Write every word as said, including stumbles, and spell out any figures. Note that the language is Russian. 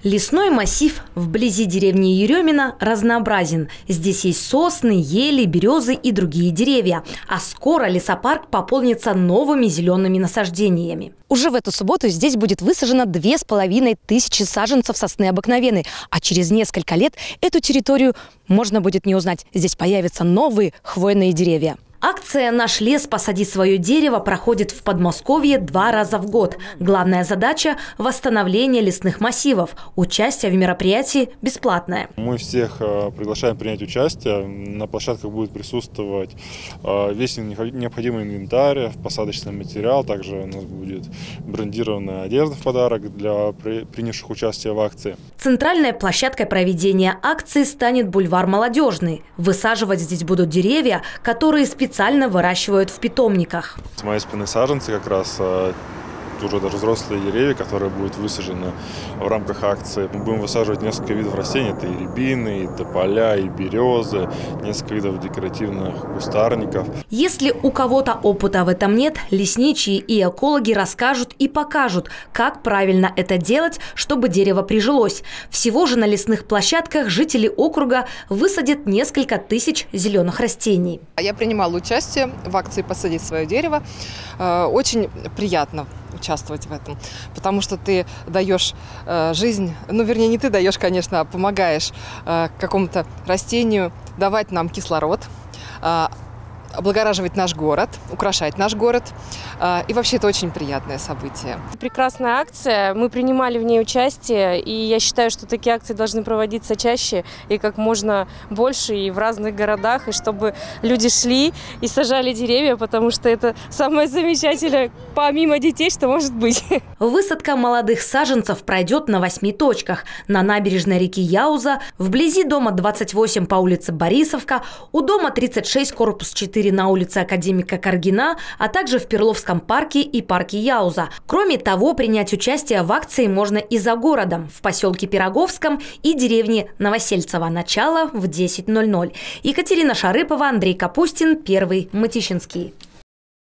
Лесной массив вблизи деревни Еремина разнообразен. Здесь есть сосны, ели, березы и другие деревья. А скоро лесопарк пополнится новыми зелеными насаждениями. Уже в эту субботу здесь будет высажено две с половиной тысячи саженцев сосны обыкновенной. А через несколько лет эту территорию можно будет не узнать. Здесь появятся новые хвойные деревья. Акция «Наш лес. Посади свое дерево» проходит в Подмосковье два раза в год. Главная задача – восстановление лесных массивов. Участие в мероприятии бесплатное. Мы всех приглашаем принять участие. На площадках будет присутствовать весь необходимый инвентарь, посадочный материал. Также у нас будет брендированная одежда в подарок для принявших участие в акции. Центральной площадкой проведения акции станет бульвар Молодежный. Высаживать здесь будут деревья, которые специально специально выращивают в питомниках. С моей спины саженцы как раз уже даже взрослые деревья, которые будут высажены в рамках акции. Мы будем высаживать несколько видов растений. Это и рябины, и тополя, и березы, несколько видов декоративных кустарников. Если у кого-то опыта в этом нет, лесничие и экологи расскажут и покажут, как правильно это делать, чтобы дерево прижилось. Всего же на лесных площадках жители округа высадят несколько тысяч зеленых растений. Я принимала участие в акции «Посадить свое дерево». Очень приятно участвовать в этом, потому что ты даешь э, жизнь, ну, вернее, не ты даешь, конечно, а помогаешь э, какому-то растению давать нам кислород, э, облагораживать наш город, украшать наш город. Э, и вообще это очень приятное событие. Прекрасная акция, мы принимали в ней участие, и я считаю, что такие акции должны проводиться чаще и как можно больше, и в разных городах, и чтобы люди шли и сажали деревья, потому что это самое замечательное, помимо детей, что может быть. Высадка молодых саженцев пройдет на восьми точках. На набережной реки Яуза, вблизи дома двадцать восемь по улице Борисовка, у дома тридцать шесть, корпус четыре на улице Академика Каргина, а также в Перловском парке и парке Яуза. Кроме того, принять участие в акции можно и за городом, в поселке Пироговском и деревне Новосельцево. Начало в десять ноль ноль. Екатерина Шарыпова, Андрей Капустин, Первый Мытищинский.